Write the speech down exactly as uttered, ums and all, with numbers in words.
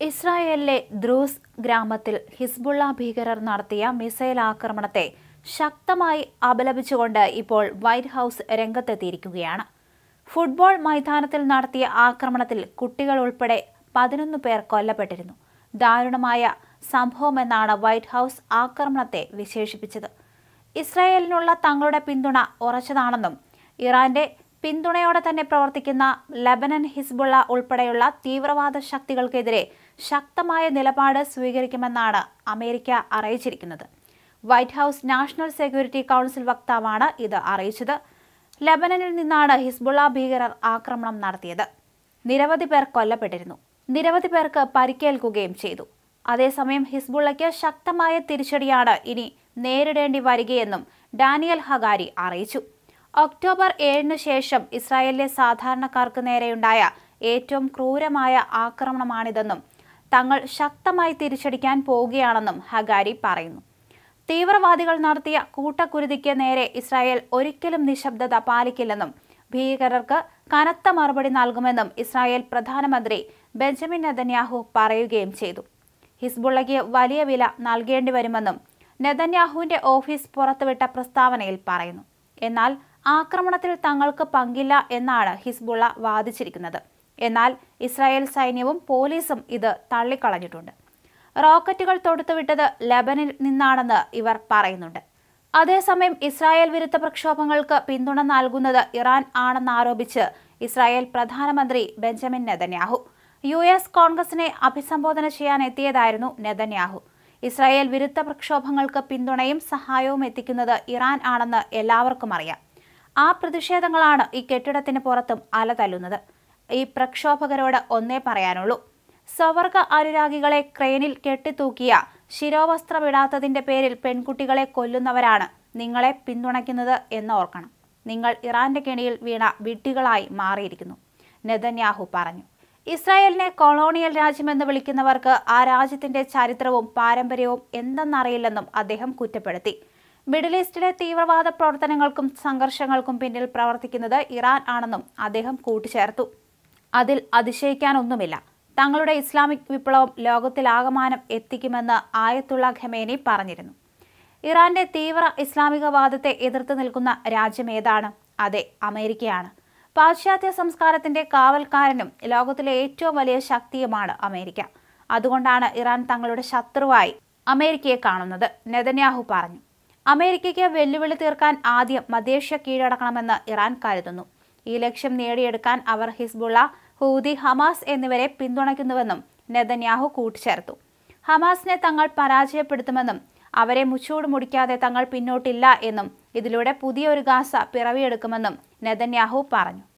ഇസ്രായേലിലെ ദ്രൂസ് ഗ്രാമത്തിൽ ഹിസ്ബുള്ള ഭീകരർ നടത്തിയ മിസൈൽ ആക്രമണത്തെ ശക്തമായി അപലപിച്ചുകൊണ്ട് ഇപ്പോൾ വൈറ്റ് ഹൗസ് രംഗത്തെത്തിയിരിക്കുകയാണ്. ഫുട്ബോൾ മൈതാനത്തിൽ നടത്തിയ ആക്രമണത്തിൽ കുട്ടികൾ ഉൾപ്പെടെ പതിനൊന്ന് പേർ കൊല്ലപ്പെട്ടിരുന്നു. ദാരുണമായ സംഭവമെന്നാണ് വൈറ്റ് ഹൗസ് ആക്രമണത്തെ വിശേഷിപ്പിച്ചത്. ഇസ്രായേലിനുള്ള തങ്ങളുടെ പിന്തുണ ഉറച്ചതാണെന്നും ഇറാന്റെ പിന്തുണയോടെ തന്നെ പ്രവർത്തിക്കുന്ന ലെബനൻ ഹിസ്ബുള്ള ഉൾപ്പെടെയുള്ള തീവ്രവാദ ശക്തികൾക്കെതിരെ ശക്തമായ നിലപാട് സ്വീകരിക്കുമെന്നാണ് അമേരിക്ക അറിയിച്ചിരിക്കുന്നത്. White House national security council വക്താവാണ് ഇത് അറിയിച്ചത്. ലെബനനിൽ നിന്നാണ് ഹിസ്ബുള്ള ഭീകരർ ആക്രമണം നടത്തിയത്. നിരവധി പേർ കൊല്ലപ്പെട്ടിരുന്നു. നിരവധി പേർക്ക് പരിക്കേൽക്കുകയും ചെയ്തു. അതേസമയം ഹിസ്ബുള്ളയ്ക്ക് ശക്തമായ തിരിച്ചടിയാണ് ഇനി നേരിടേണ്ടി വരികയെന്നും ഡാനിയൽ ഹഗാരി അറിയിച്ചു. ഒക്ടോബർ ഏഴിന് ശേഷം ഇസ്രായേലിലെ സാധാരണക്കാർക്ക് നേരെയുണ്ടായ ഏറ്റവും ക്രൂരമായ ആക്രമണമാണിതെന്നും തങ്ങൾ ശക്തമായി തിരിച്ചടിക്കാൻ പോവുകയാണെന്നും ഹഗാരി പറയുന്നു. തീവ്രവാദികൾ നടത്തിയ കൂട്ടക്കുരുതിക്ക് നേരെ ഇസ്രായേൽ ഒരിക്കലും നിശബ്ദത പാലിക്കില്ലെന്നും ഭീകരർക്ക് കനത്ത മറുപടി നൽകുമെന്നും ഇസ്രായേൽ പ്രധാനമന്ത്രി ബെഞ്ചമിൻ നെതന്യാഹു പറയുകയും ചെയ്തു. ഹിസ്ബുള്ളയ്ക്ക് വലിയ വില നൽകേണ്ടി വരുമെന്നും നെതന്യാഹുവിന്റെ ഓഫീസ് പുറത്തുവിട്ട പ്രസ്താവനയിൽ പറയുന്നു. എന്നാൽ ആക്രമണത്തിൽ തങ്ങൾക്ക് പങ്കില്ല എന്നാണ് ഹിസ്ബുള്ള വാദിച്ചിരിക്കുന്നത്. എന്നാൽ ഇസ്രായേൽ സൈന്യവും പോലീസും ഇത് തള്ളിക്കളഞ്ഞിട്ടുണ്ട്. റോക്കറ്റുകൾ തൊടുത്തുവിട്ടത് ലെബനിൽ നിന്നാണെന്ന് ഇവർ പറയുന്നുണ്ട്. അതേസമയം ഇസ്രായേൽ വിരുദ്ധ പ്രക്ഷോഭങ്ങൾക്ക് പിന്തുണ നൽകുന്നത് ഇറാൻ ആണെന്നാരോപിച്ച് ഇസ്രായേൽ പ്രധാനമന്ത്രി ബെഞ്ചമിൻ നെതന്യാഹു യു എസ് കോൺഗ്രസിനെ അഭിസംബോധന ചെയ്യാൻ എത്തിയതായിരുന്നു നെതന്യാഹു. ഇസ്രായേൽ വിരുദ്ധ പ്രക്ഷോഭങ്ങൾക്ക് പിന്തുണയും സഹായവും എത്തിക്കുന്നത് ഇറാൻ ആണെന്ന് എല്ലാവർക്കും അറിയാം. ആ പ്രതിഷേധങ്ങളാണ് ഈ കെട്ടിടത്തിന് പുറത്തും അലതല്ലുന്നത്. ഈ പ്രക്ഷോഭകരോട് ഒന്നേ പറയാനുള്ളൂ: സ്വവർഗ അനുരാഗികളെ ക്രെയിനിൽ കെട്ടിത്തൂക്കിയ ശിരോവസ്ത്രമിടാത്തതിന്റെ പേരിൽ പെൺകുട്ടികളെ കൊല്ലുന്നവരാണ് നിങ്ങളെ പിന്തുണയ്ക്കുന്നത് എന്ന് ഓർക്കണം. നിങ്ങൾ ഇറാന്റെ കെണിയിൽ വീണ വിഡ്ഢികളായി മാറിയിരിക്കുന്നു, നെതന്യാഹു പറഞ്ഞു. ഇസ്രായേലിനെ കൊളോണിയൽ രാജ്യമെന്ന് വിളിക്കുന്നവർക്ക് ആ രാജ്യത്തിന്റെ ചരിത്രവും പാരമ്പര്യവും എന്തെന്നറിയില്ലെന്നും അദ്ദേഹം കുറ്റപ്പെടുത്തി. മിഡിൽ ഈസ്റ്റിലെ തീവ്രവാദ പ്രവർത്തനങ്ങൾക്കും സംഘർഷങ്ങൾക്കും പിന്നിൽ പ്രവർത്തിക്കുന്നത് ഇറാൻ ആണെന്നും അദ്ദേഹം കൂട്ടിച്ചേർത്തു. അതിൽ അതിശയിക്കാനൊന്നുമില്ല. തങ്ങളുടെ ഇസ്ലാമിക് വിപ്ലവം ലോകത്തിലാകമാനം എത്തിക്കുമെന്ന് ആയത്തുള്ള ഖമേനി പറഞ്ഞിരുന്നു. ഇറാന്റെ തീവ്ര ഇസ്ലാമികവാദത്തെ എതിർത്ത് നിൽക്കുന്ന രാജ്യമേതാണ്? അതെ, അമേരിക്കയാണ്. പാശ്ചാത്യ സംസ്കാരത്തിന്റെ കാവൽക്കാരനും ലോകത്തിലെ ഏറ്റവും വലിയ ശക്തിയുമാണ് അമേരിക്ക. അതുകൊണ്ടാണ് ഇറാൻ തങ്ങളുടെ ശത്രുവായി അമേരിക്കയെ കാണുന്നത്, നെതന്യാഹു പറഞ്ഞു. അമേരിക്കയ്ക്ക് വെല്ലുവിളി തീർക്കാൻ ആദ്യം മധ്യേഷ്യ കീഴടക്കണമെന്ന് ഇറാൻ കരുതുന്നു. ഈ ലക്ഷ്യം നേടിയെടുക്കാൻ അവർ ഹിസ്ബുള്ള, ഹൂതി, ഹമാസ് എന്നിവരെ പിന്തുണയ്ക്കുന്നുവെന്നും നെതന്യാഹു കൂട്ടിച്ചേർത്തു. ഹമാസിനെ തങ്ങൾ പരാജയപ്പെടുത്തുമെന്നും അവരെ മുച്ചൂട് മുടിക്കാതെ തങ്ങൾ പിന്നോട്ടില്ല എന്നും ഇതിലൂടെ പുതിയൊരു ഗാസ പിറവിയെടുക്കുമെന്നും നെതന്യാഹു പറഞ്ഞു.